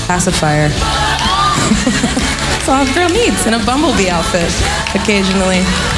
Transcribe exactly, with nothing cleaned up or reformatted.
pacifier. That's all a girl needs in a bumblebee outfit occasionally.